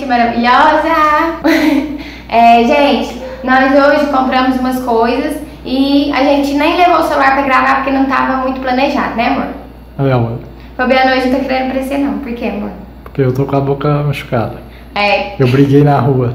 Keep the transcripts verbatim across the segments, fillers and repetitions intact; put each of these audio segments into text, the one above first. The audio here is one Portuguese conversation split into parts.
maravilhosa! É, gente, nós hoje compramos umas coisas e a gente nem levou o celular pra gravar porque não tava muito planejado, né, amor? É, amor. Fabiano hoje não tá querendo aparecer não, por quê, amor? Porque eu tô com a boca machucada. É. Eu briguei na rua.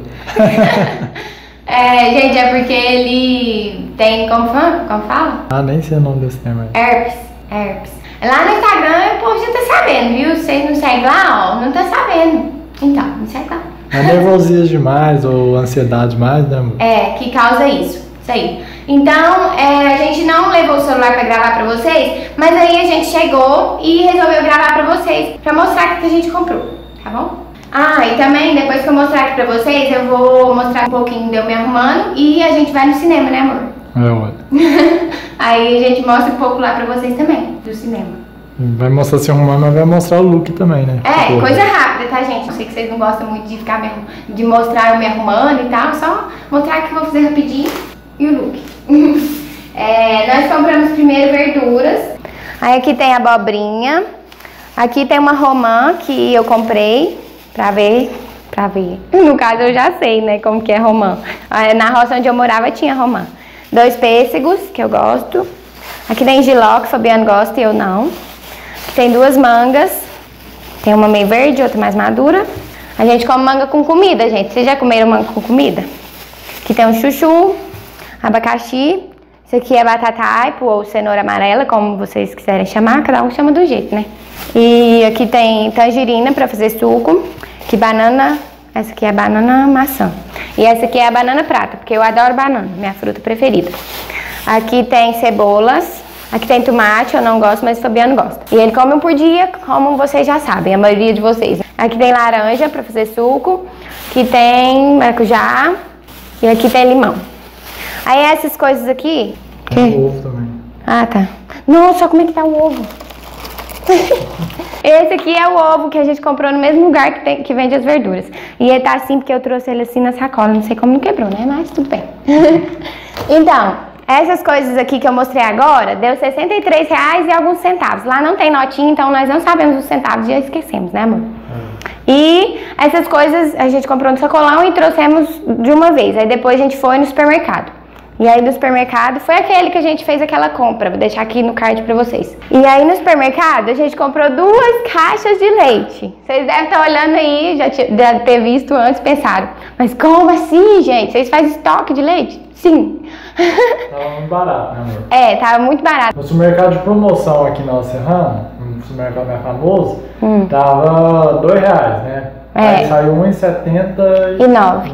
É, gente, é porque ele tem, como fala? Como fala? Ah, nem sei o nome desse tema. Herpes, herpes. Lá no Instagram o povo já tá sabendo, viu? Vocês não seguem lá, ó, não tá sabendo. Então, não segue lá. É nervosismo demais ou ansiedade demais, né, amor? É, que causa isso. Isso aí. Então, é, a gente não levou o celular pra gravar pra vocês, mas aí a gente chegou e resolveu gravar pra vocês, pra mostrar o que a gente comprou, tá bom? Ah, e também, depois que eu mostrar aqui pra vocês, eu vou mostrar um pouquinho de eu me arrumando e a gente vai no cinema, né, amor? É, amor. Aí a gente mostra um pouco lá pra vocês também, do cinema. Vai mostrar se arrumar, mas vai mostrar o look também, né? É, Pô. coisa rápida, tá, gente? Eu sei que vocês não gostam muito de ficar me, de mostrar eu me arrumando e tal, só mostrar que eu vou fazer rapidinho e o look. É, nós compramos primeiro verduras. Aí aqui tem abobrinha. Aqui tem uma romã que eu comprei pra ver, pra ver. No caso eu já sei, né, como que é romã. Na roça onde eu morava tinha romã. Dois pêssegos, que eu gosto. Aqui tem jiló, que o Fabiano gosta e eu não. Tem duas mangas, tem uma meio verde, outra mais madura. A gente come manga com comida, gente. Vocês já comeram manga com comida? Aqui tem um chuchu, abacaxi. Isso aqui é batata aipo ou cenoura amarela, como vocês quiserem chamar. Cada um chama do jeito, né? E aqui tem tangerina para fazer suco. Aqui banana, essa aqui é a banana maçã. E essa aqui é a banana prata, porque eu adoro banana, minha fruta preferida. Aqui tem cebolas. Aqui tem tomate, eu não gosto, mas o Fabiano gosta. E ele come um por dia, como vocês já sabem, a maioria de vocês. Aqui tem laranja pra fazer suco. Aqui tem maracujá. E aqui tem limão. Aí essas coisas aqui... Tem que... ovo também. Ah, tá. Nossa, como é que tá o ovo? Esse aqui é o ovo que a gente comprou no mesmo lugar que, tem, que vende as verduras. E ele tá assim porque eu trouxe ele assim na sacola. Não sei como não quebrou, né? Mas tudo bem. Então... essas coisas aqui que eu mostrei agora, deu sessenta e três reais e alguns centavos. Lá não tem notinha, então nós não sabemos os centavos, já esquecemos, né, amor? É. E essas coisas a gente comprou no sacolão e trouxemos de uma vez. Aí depois a gente foi no supermercado. E aí no supermercado foi aquele que a gente fez aquela compra. Vou deixar aqui no card pra vocês. E aí no supermercado a gente comprou duas caixas de leite. Vocês devem estar olhando aí, já deve ter visto antes, pensaram. Mas como assim, gente? Vocês fazem estoque de leite? Sim. Tava muito barato, né, amor? É, tava muito barato. No supermercado de promoção aqui na Serrana, um supermercado mais famoso, hum. tava dois reais, né? É. Aí saiu um e setenta e nove.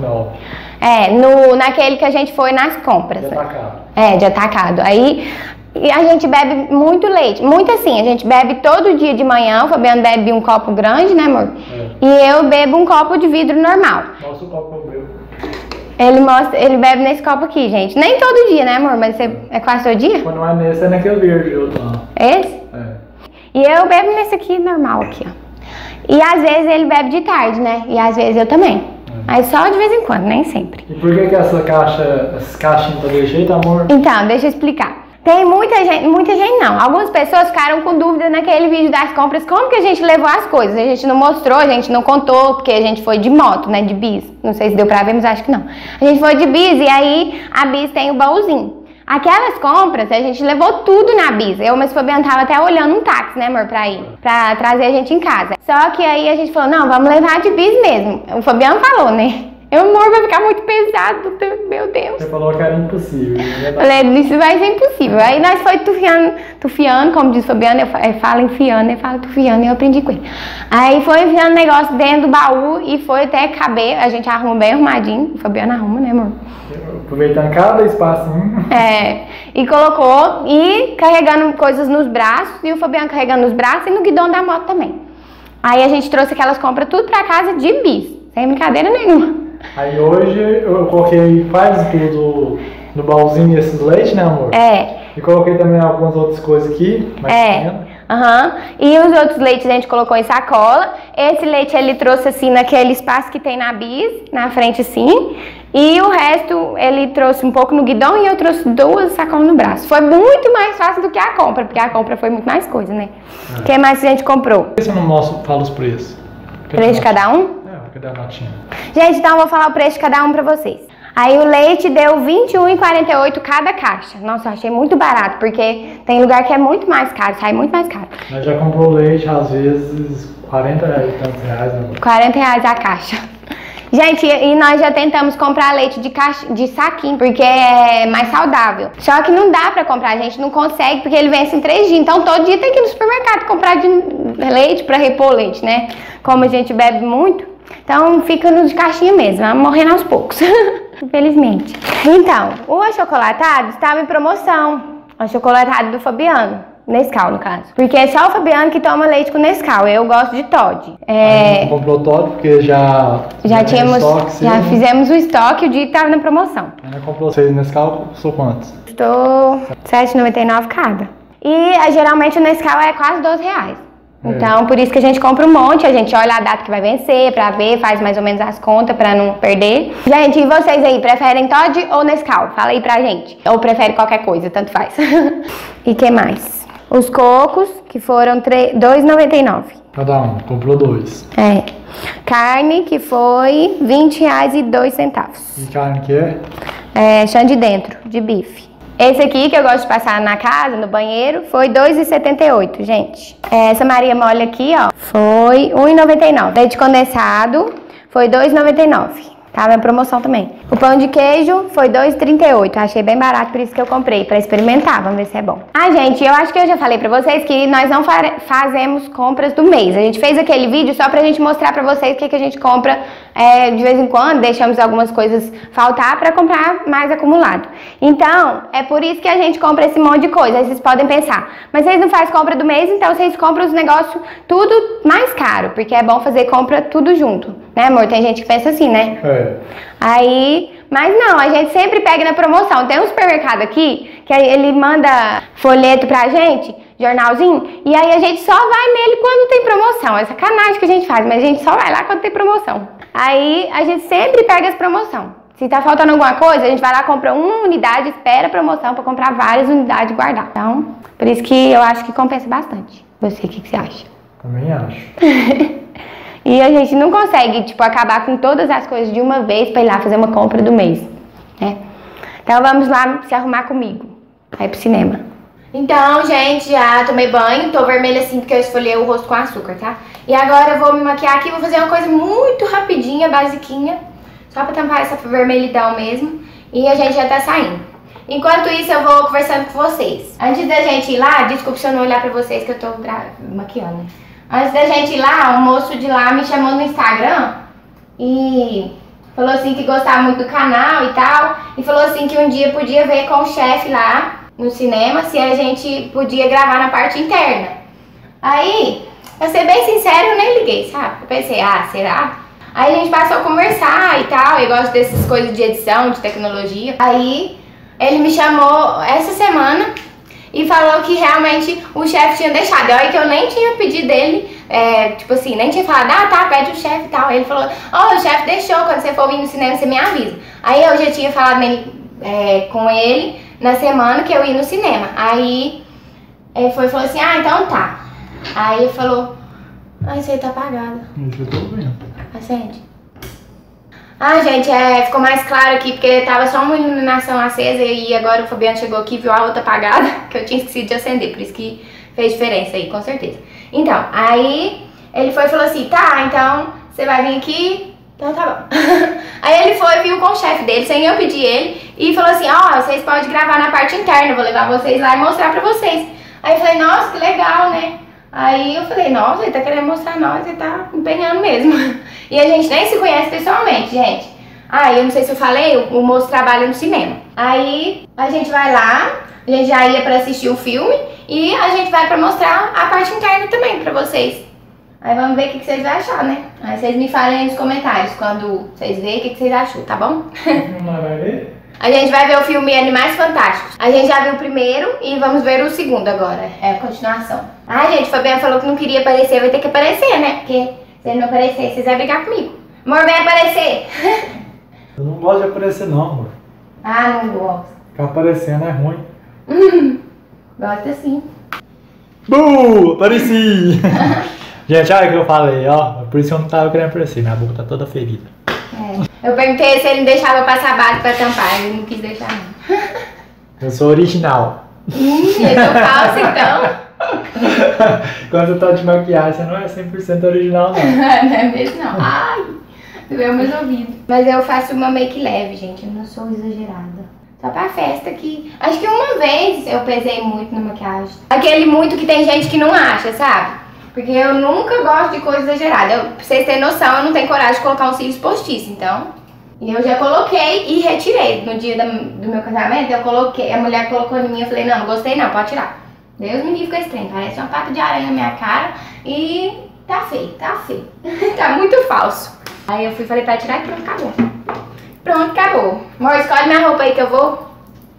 É, no, naquele que a gente foi nas compras. De atacado. É, de atacado. Aí e a gente bebe muito leite. Muito assim, a gente bebe todo dia de manhã. O Fabiano bebe um copo grande, né, amor? É. E eu bebo um copo de vidro normal. Nossa, o copo eu bebo. Ele, mostra, ele bebe nesse copo aqui, gente. Nem todo dia, né, amor? Mas você, é quase todo dia? Quando não é nesse, é naquele verde. Outro, não. Esse? É. E eu bebo nesse aqui normal, aqui, ó. E às vezes ele bebe de tarde, né? E às vezes eu também. Mas só de vez em quando, nem sempre. E por que que essa caixa, essas caixinhas estão desse jeito, amor? Então, deixa eu explicar. Tem muita gente, muita gente não. Algumas pessoas ficaram com dúvida naquele vídeo das compras. Como que a gente levou as coisas? A gente não mostrou, a gente não contou, porque a gente foi de moto, né? De bis. Não sei se deu pra ver, mas acho que não. A gente foi de bis e aí a bis tem o baúzinho. Aquelas compras, a gente levou tudo na bis. Eu, mas o Fabiano tava até olhando um táxi, né, amor, pra ir. Pra trazer a gente em casa. Só que aí a gente falou, não, vamos levar de bis mesmo. O Fabiano falou, né? Eu, amor, vai ficar muito pesado, meu Deus. Você falou que era impossível. Né? Falei, isso vai ser impossível. Aí nós foi tufiando, tufiando, como diz o Fabiano, eu falo enfiando, eu falo tufiando, e eu aprendi com ele. Aí foi enfiando negócio dentro do baú e foi até caber, a gente arruma bem arrumadinho. O Fabiano arruma, né, amor? Aproveitando cada espacinho. É, e colocou, e carregando coisas nos braços, e o Fabiano carregando nos braços e no guidão da moto também. Aí a gente trouxe aquelas compras tudo pra casa de bis, sem brincadeira nenhuma. Aí hoje eu coloquei quase tudo no baúzinho esses leites, né, amor? É. E coloquei também algumas outras coisas aqui, mais é. Aham. Uhum. E os outros leites a gente colocou em sacola. Esse leite ele trouxe assim naquele espaço que tem na bis, na frente assim. E o resto ele trouxe um pouco no guidão e eu trouxe duas sacolas no braço. Foi muito mais fácil do que a compra, porque a compra foi muito mais coisa, né? O é. que mais a gente comprou? Por que você não mostra, fala os preços? Preço de cada um? É. Cadê a notinha? Gente, então eu vou falar o preço de cada um pra vocês. Aí o leite deu vinte e um reais e quarenta e oito centavos cada caixa. Nossa, eu achei muito barato, porque tem lugar que é muito mais caro, sai muito mais caro. Nós já comprou leite, às vezes, quarenta reais e tantos reais. Né? quarenta reais a caixa. Gente, e nós já tentamos comprar leite de, caixa, de saquinho, porque é mais saudável. Só que não dá pra comprar, a gente não consegue, porque ele vence em três dias. Então todo dia tem que ir no supermercado comprar de leite pra repor leite, né? Como a gente bebe muito, então fica no de caixinha mesmo, vamos morrendo aos poucos. Infelizmente. Então, o achocolatado estava em promoção. O achocolatado do Fabiano. Nescau, no caso. Porque é só o Fabiano que toma leite com Nescau. Eu gosto de Toddy. É... comprou Toddy porque já... Já tínhamos... Estoque, já sim, fizemos o estoque e o dia que estava na promoção. Ela comprou seis Nescau, custou quantos? Custou sete reais e noventa e nove centavos cada. E geralmente o Nescau é quase doze reais. Então, por isso que a gente compra um monte, a gente olha a data que vai vencer pra ver, faz mais ou menos as contas pra não perder. Gente, e vocês aí, preferem Toddy ou Nescau? Fala aí pra gente. Ou prefere qualquer coisa, tanto faz. E que mais? Os cocos, que foram dois reais e noventa e nove centavos. Cada um, comprou dois. É. Carne, que foi vinte reais e dois centavos. E carne que é? É, chão de dentro, de bife. Esse aqui, que eu gosto de passar na casa, no banheiro, foi dois reais e setenta e oito centavos, gente. Essa Maria Mole aqui, ó, foi um real e noventa e nove centavos. Leite condensado foi dois reais e noventa e nove centavos. Tava em promoção também. O pão de queijo foi dois reais e trinta e oito centavos. Achei bem barato, por isso que eu comprei, pra experimentar. Vamos ver se é bom. Ah, gente, eu acho que eu já falei pra vocês que nós não fazemos compras do mês. A gente fez aquele vídeo só pra gente mostrar pra vocês o que, que a gente compra é, de vez em quando. Deixamos algumas coisas faltar pra comprar mais acumulado. Então, é por isso que a gente compra esse monte de coisa. Aí vocês podem pensar, mas vocês não fazem compra do mês, então vocês compram os negócios tudo mais caro. Porque é bom fazer compra tudo junto. Né, amor? Tem gente que pensa assim, né? É. Aí, mas não, a gente sempre pega na promoção. Tem um supermercado aqui que ele manda folheto pra gente, jornalzinho, e aí a gente só vai nele quando tem promoção. É sacanagem que a gente faz, mas a gente só vai lá quando tem promoção. Aí a gente sempre pega as promoções. Se tá faltando alguma coisa, a gente vai lá, compra uma unidade, espera a promoção pra comprar várias unidades e guardar. Então, por isso que eu acho que compensa bastante. Você, o que, que você acha? Também acho. E a gente não consegue, tipo, acabar com todas as coisas de uma vez pra ir lá fazer uma compra do mês, né? Então vamos lá se arrumar comigo, pra ir pro cinema. Então, gente, já tomei banho, tô vermelha assim porque eu esfoliei o rosto com açúcar, tá? E agora eu vou me maquiar aqui, vou fazer uma coisa muito rapidinha, basiquinha, só pra tampar essa vermelhidão mesmo. E a gente já tá saindo. Enquanto isso, eu vou conversando com vocês. Antes da gente ir lá, desculpa se eu não olhar pra vocês que eu tô maquiando, né? Antes da gente ir lá, um moço de lá me chamou no Instagram e falou assim que gostava muito do canal e tal. E falou assim que um dia podia ver com o chefe lá no cinema se a gente podia gravar na parte interna. Aí, pra ser bem sincero, eu nem liguei, sabe? Eu pensei, ah, será? Aí a gente passou a conversar e tal, eu gosto dessas coisas de edição, de tecnologia. Aí ele me chamou essa semana e falou que realmente o chefe tinha deixado. E olha que eu nem tinha pedido dele, é, tipo assim, nem tinha falado, ah tá, pede o chefe e tal. Aí ele falou, ó, oh, o chefe deixou, quando você for vir no cinema você me avisa. Aí eu já tinha falado nele, é, com ele na semana que eu ia no cinema. Aí ele foi e falou assim, ah, então tá. Aí ele falou, ah, isso aí tá apagado. Eu tô vendo. Acende. Ah, gente, é, ficou mais claro aqui porque tava só uma iluminação acesa e agora o Fabiano chegou aqui e viu a outra apagada, que eu tinha esquecido de acender, por isso que fez diferença aí, com certeza. Então, aí ele foi e falou assim, tá, então você vai vir aqui, então tá bom. Aí ele foi e viu com o chefe dele, sem eu pedir ele, e falou assim, ó, oh, vocês podem gravar na parte interna, vou levar vocês lá e mostrar pra vocês. Aí eu falei, nossa, que legal, né? Aí eu falei, nossa, ele tá querendo mostrar nós, ele tá empenhando mesmo. E a gente nem se conhece pessoalmente, gente. Ah, eu não sei se eu falei, o, o moço trabalha no cinema. Aí a gente vai lá, a gente já ia pra assistir o filme e a gente vai pra mostrar a parte interna também pra vocês. Aí vamos ver o que, que vocês vão achar, né? Aí vocês me falem aí nos comentários quando vocês verem o que, que vocês acham, tá bom? Não vai ver? A gente vai ver o filme Animais Fantásticos. A gente já viu o primeiro e vamos ver o segundo agora. É a continuação. Ah, gente, o Fabiano falou que não queria aparecer, vai ter que aparecer, né? Porque se ele não aparecer, vocês vão brigar comigo. Amor, vem aparecer! Eu não gosto de aparecer não, amor. Ah, não gosto. Ficar aparecendo é ruim. Hum, gosta sim. Buh, apareci! Gente, olha o que eu falei, ó. Por isso que eu não tava querendo aparecer, minha boca tá toda ferida. É. Eu perguntei se ele não deixava passar base pra tampar, ele não quis deixar não. Eu sou original. Hum, eu sou falso então. Quando eu tô de maquiagem, você não é cem por cento original, não. Não é mesmo não. Ai, doeu meus ouvidos. Mas eu faço uma make leve, gente, eu não sou exagerada. Só pra festa que... Acho que uma vez eu pesei muito na maquiagem. Aquele muito que tem gente que não acha, sabe? Porque eu nunca gosto de coisa exagerada. Eu, pra vocês terem noção, eu não tenho coragem de colocar um cílios postiço, então... E eu já coloquei e retirei. No dia do, do meu casamento, eu coloquei... A mulher colocou em mim, eu falei, não, não gostei não, pode tirar. Deus me livre com esse trem, parece uma pata de aranha na minha cara. E tá feio, tá feio. Tá muito falso. Aí eu fui, falei pra tirar e pronto, acabou. Pronto, acabou. Amor, escolhe minha roupa aí que eu vou.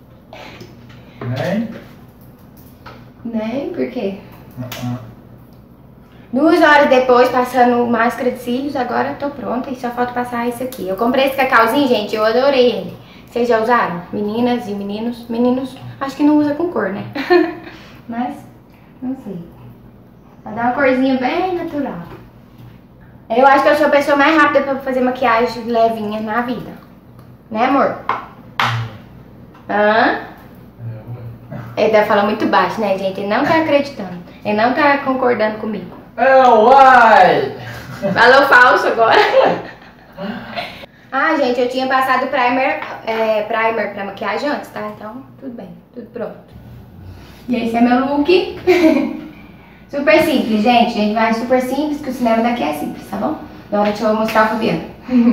Nem? Nem? Por quê? Uh-uh. Duas horas depois, passando máscara de cílios, agora eu tô pronta e só falta passar isso aqui. Eu comprei esse cacauzinho, gente, eu adorei ele. Vocês já usaram? Meninas e meninos? Meninos, acho que não usa com cor, né? Mas, não sei. Vai dar uma corzinha bem natural. Eu acho que eu sou a pessoa mais rápida pra fazer maquiagem levinha na vida. Né, amor? Hã? Ele tá falando muito baixo, né, gente? Ele não tá acreditando. Ele não tá concordando comigo. É, uai! Falou falso agora. Ah, gente, eu tinha passado primer, é, primer pra maquiagem antes, tá? Então, tudo bem, tudo pronto. E esse é meu look. Super simples, gente. A gente vai super simples, que o cinema daqui é simples, tá bom? Agora deixa eu mostrar o Fabiano.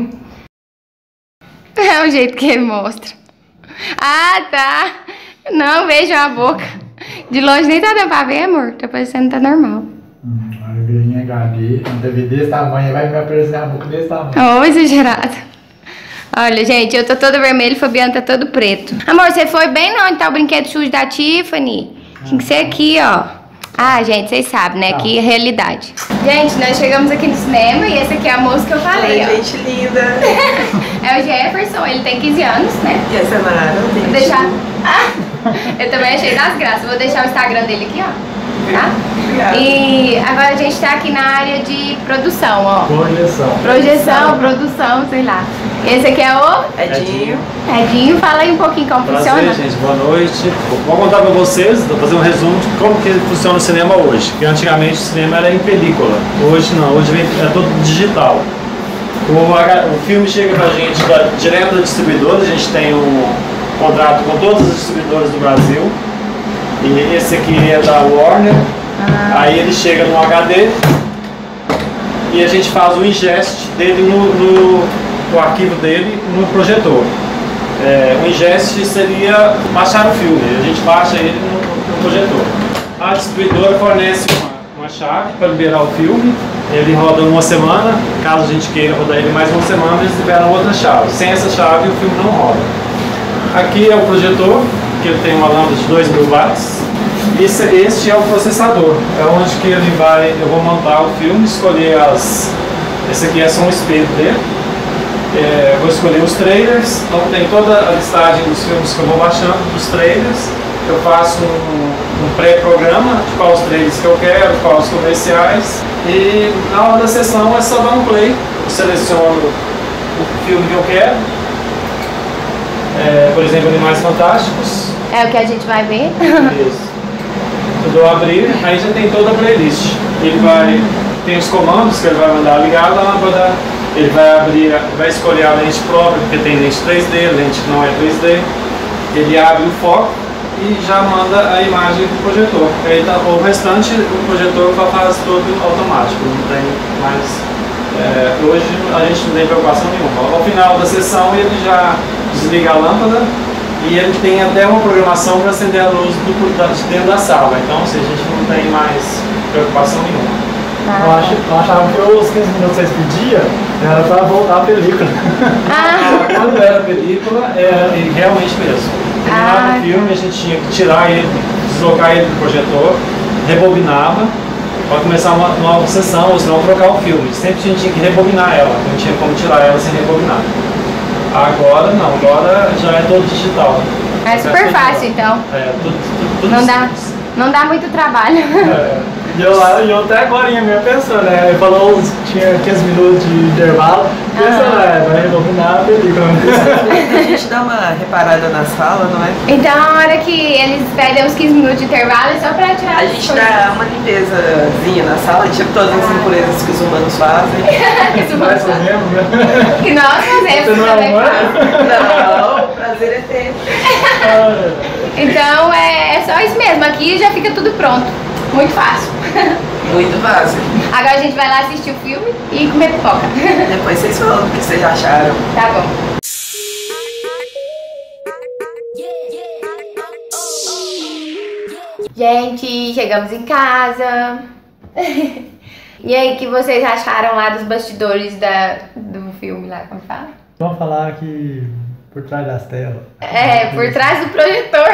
É o jeito que ele mostra. Ah, tá. Não, vejo a boca. De longe nem tá dando pra ver, amor. Tá parecendo que tá normal. Hum, vai ver em H D, um D V D desse tamanho, vai me aparecer a boca desse tamanho. Oh, exagerado. Olha, gente, eu tô todo vermelho, o Fabiano tá todo preto. Amor, você foi bem não onde tá o brinquedo sujo da Tiffany? Tinha que ser aqui, ó. Ah, gente, vocês sabem, né? Que é realidade. Gente, nós chegamos aqui no cinema e esse aqui é a moça que eu falei, Oi, ó. gente linda. É o Jefferson, ele tem quinze anos, né? E essa é a Mara, Vou deixar... Ah, eu também achei das graças. Vou deixar o Instagram dele aqui, ó. Tá? Obrigada. E agora a gente tá aqui na área de produção, ó. Projeção. Projeção, produção, sei lá. Esse aqui é o... Edinho. Edinho, fala aí um pouquinho como Prazer, funciona. gente, boa noite. Vou contar pra vocês, vou fazer um resumo de como que funciona o cinema hoje. Porque antigamente o cinema era em película, hoje não, hoje é todo digital. O, o filme chega pra gente da, direto da distribuidora, a gente tem um contrato com todas as distribuidoras do Brasil. E esse aqui é da Warner, ah. Aí ele chega no H D e a gente faz o ingest dele no, no, no arquivo dele no projetor. É, o ingest seria baixar o filme, a gente baixa ele no, no projetor. A distribuidora fornece uma, uma chave para liberar o filme, ele roda uma semana, caso a gente queira rodar ele mais uma semana, eles liberam outra chave. Sem essa chave o filme não roda. Aqui é o projetor, que ele tem uma lâmpada de dois mil watts. Esse, este é o processador, é onde que ele vai, eu vou montar o filme, escolher as... Esse aqui é só um espelho dele. É, vou escolher os trailers, então tem toda a listagem dos filmes que eu vou baixando, dos trailers. Eu faço um, um pré-programa de quais trailers que eu quero, quais os comerciais. E na hora da sessão é só dar um play, eu seleciono o filme que eu quero. É, por exemplo, Animais Fantásticos. É o que a gente vai ver. Isso. Eu dou abrir, aí já tem toda a playlist. Ele vai, tem os comandos que ele vai mandar ligar a lâmpada, ele vai abrir, vai escolher a lente própria, porque tem lente três D, lente que não é três D. Ele abre o foco e já manda a imagem do projetor. Aí tá, o restante, o projetor faz todo automático, não tem mais... É, hoje a gente não tem preocupação nenhuma. Ao final da sessão ele já desliga a lâmpada e ele tem até uma programação para acender a luz do, de dentro da sala. Então assim, a gente não tem mais preocupação nenhuma. Ah. Eu, ach, eu achava que os quinze minutos que vocês pediam era para voltar a película. Ah. Quando era película, era realmente mesmo. Terminava Ah. o filme, a gente tinha que tirar ele, deslocar ele do projetor, rebobinava para começar uma nova sessão, ou senão trocar o filme. Sempre a gente tinha que rebobinar ela, não tinha como tirar ela sem rebobinar. Agora não, agora já é todo digital. É super fácil então. É, tudo, tudo, tudo Não dá, simples. não dá muito trabalho. É. E eu lá, e eu até agora mesmo pensando, né? Ele falou que tinha quinze minutos de intervalo, pensando, ah. é, vai rebobinar a película. A gente dá uma reparada na sala, não é? Então a hora que eles pedem uns quinze minutos de intervalo é só pra tirar. A gente dá uma limpezazinha na sala, tipo todas as impurezas que os humanos fazem. Que nós fazemos, né? Que nós fazemos. Você não é humano? Não, o prazer é ter. Então é, é só isso mesmo, aqui já fica tudo pronto. Muito fácil. Muito fácil. Agora a gente vai lá assistir o filme e comer pipoca. Depois vocês falam o que vocês acharam. Tá bom. Gente, chegamos em casa. E aí, o que vocês acharam lá dos bastidores da, do filme lá, como fala? Vamos falar que por trás das telas. É, por trás do projetor.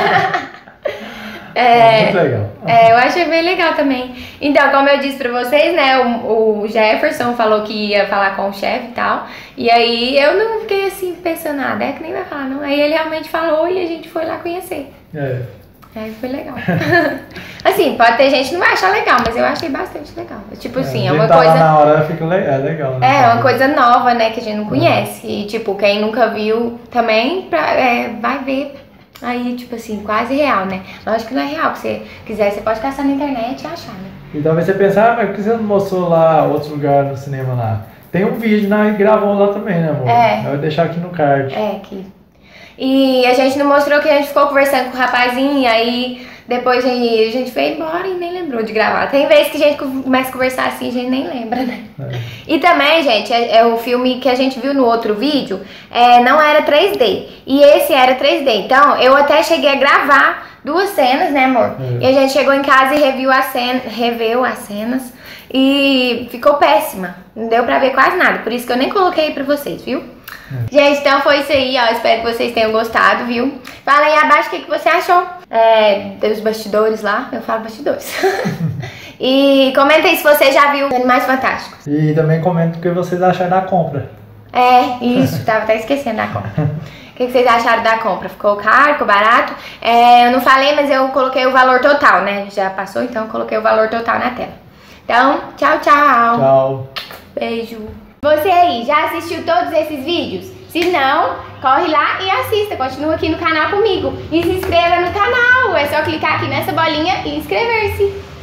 É, muito legal. É, eu achei bem legal também. Então, como eu disse pra vocês, né, o, o Jefferson falou que ia falar com o chefe e tal. E aí eu não fiquei assim pensando nada, é que nem vai falar, não. Aí ele realmente falou e a gente foi lá conhecer. É. Aí foi legal. Assim, pode ter gente que não vai achar legal, mas eu achei bastante legal. Tipo assim, é, é uma tá coisa. Lá na hora fica le... é legal. Né? É, uma coisa nova, né, que a gente não conhece. E tipo, quem nunca viu também pra, é, vai ver. Aí, tipo assim, quase real, né? Lógico que não é real, se você quiser, você pode caçar na internet e achar, né? E talvez você pensar, ah, mas por que você não mostrou lá outro lugar no cinema lá? Tem um vídeo, né? E gravou lá também, né, amor? É. Eu vou deixar aqui no card. É, aqui. E a gente não mostrou que a gente ficou conversando com o rapazinho, aí depois a gente, a gente foi embora e nem lembrou de gravar. Tem vezes que a gente começa a conversar assim, a gente nem lembra, né? É. E também, gente, é, é o filme que a gente viu no outro vídeo, é, não era três D. E esse era três D. Então, eu até cheguei a gravar duas cenas, né, amor? É. E a gente chegou em casa e reviu a cena, reveu as cenas. E ficou péssima. Não deu pra ver quase nada. Por isso que eu nem coloquei pra vocês, viu? É. Gente, então foi isso aí, ó. Espero que vocês tenham gostado, viu? Fala aí abaixo o que, que você achou é, dos bastidores lá. Eu falo bastidores. E comenta aí se você já viu Animais Fantásticos. E também comenta o que vocês acharam da compra. É, isso. Tava até esquecendo da compra. O que, que vocês acharam da compra? Ficou caro, ficou barato? É, eu não falei, mas eu coloquei o valor total, né? Já passou, então eu coloquei o valor total na tela. Então, tchau, tchau. Tchau. Beijo. Você aí, já assistiu todos esses vídeos? Se não, corre lá e assista. Continua aqui no canal comigo. E se inscreva no canal. É só clicar aqui nessa bolinha e inscrever-se.